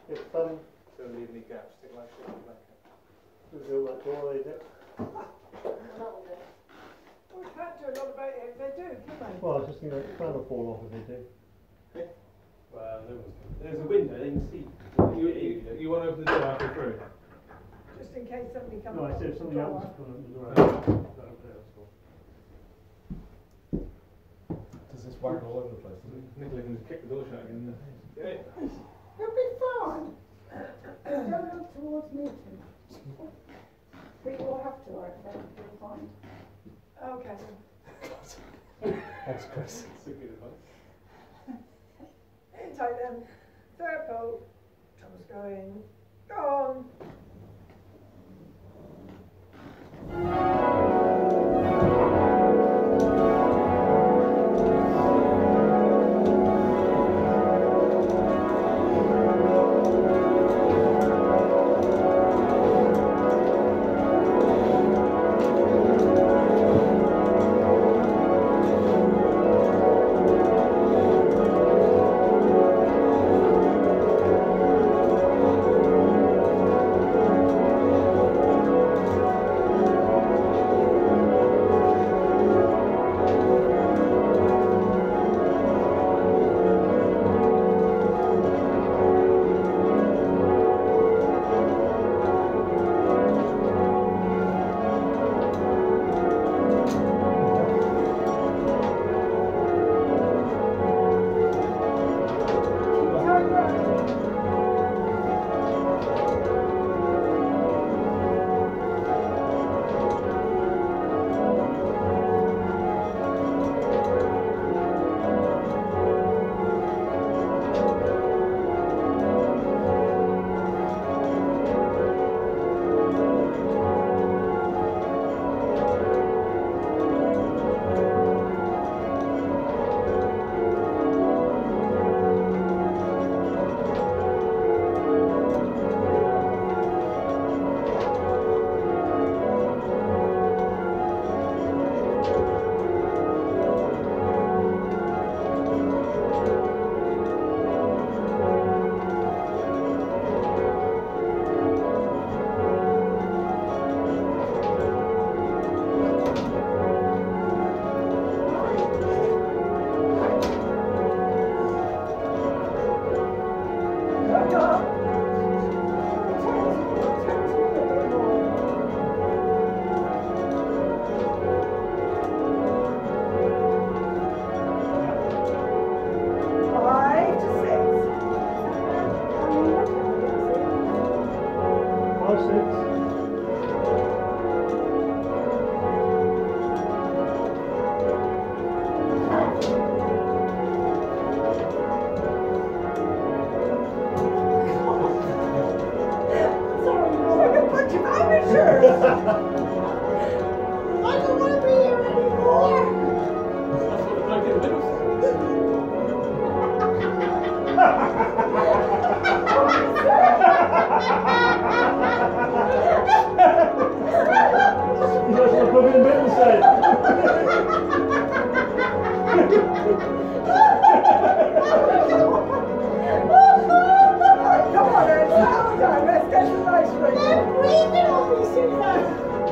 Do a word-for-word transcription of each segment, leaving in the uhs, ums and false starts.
It's um. Don't leave any gaps. Stick like shit in the blanket. There's all that door, is it? That'll do. Well, we can't do a lot about it if they do, can they? Well, I was just thinking that fan will fall off if they do. Well, no one's going. There's a window. They can see. You, you, you want to open the door halfway through? Just in case somebody comes No, I up said if the something door. else is coming up the door. That'll be helpful. Does this wag all over the place? Doesn't it? Nicola can just kick the door shut again. Yeah. You'll be fine. Don't look towards me too much. But you'll have to, I think. You'll find. Okay. Thanks, Chris. That's a good advice. In tight then. Third bolt. Thomas going. Go on. Come on, then. Let's get some ice cream. They're breathing on me, Susan.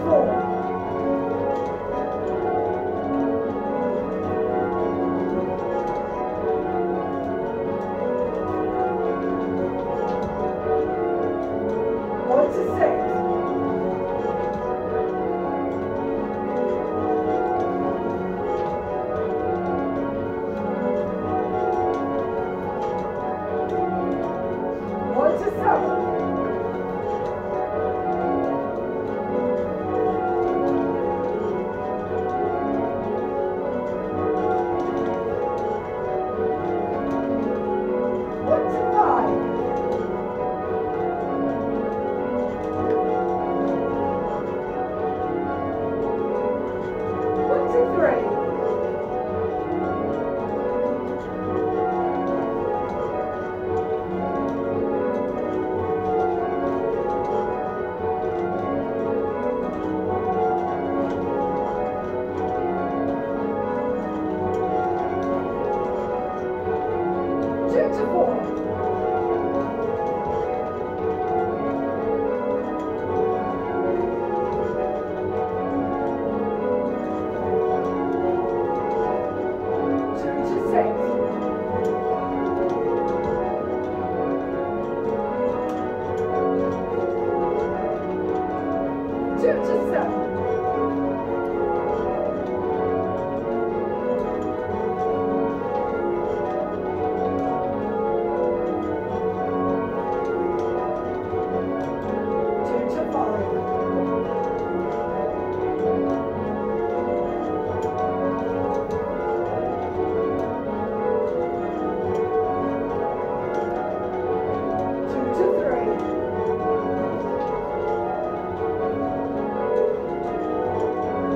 four. One to six. One to seven. One to five. One to three. Two to four. Two to six. Two to seven. Two to five. Two to three.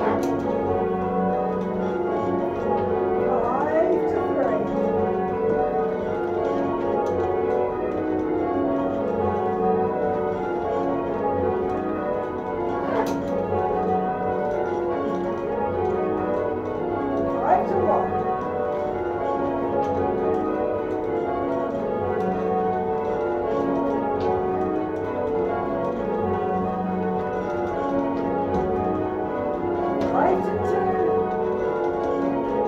Five to three. Five to one. Five to two.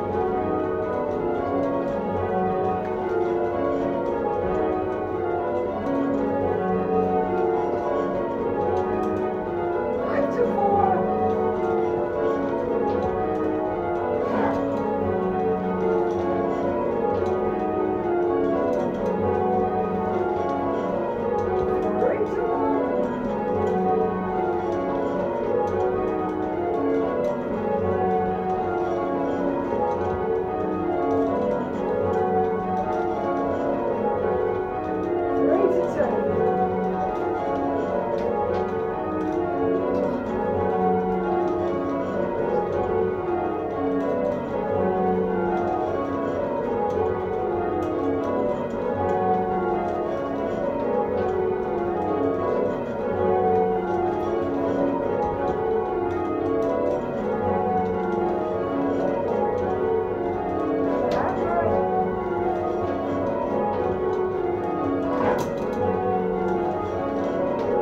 Five to four. Three to one. Three to two.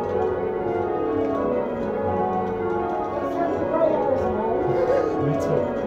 It's having great hours, Me too.